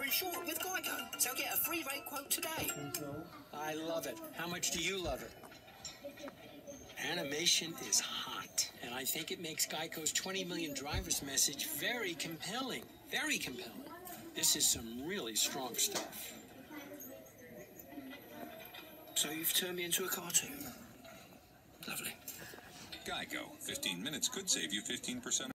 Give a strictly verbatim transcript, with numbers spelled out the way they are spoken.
insured with Geico. So get a free rate quote today. I love it. How much do you love it? Animation is hot, and I think it makes Geico's twenty million drivers message very compelling. Very compelling. This is some really strong stuff. So you've turned me into a cartoon. Lovely. Geico. fifteen minutes could save you fifteen percent.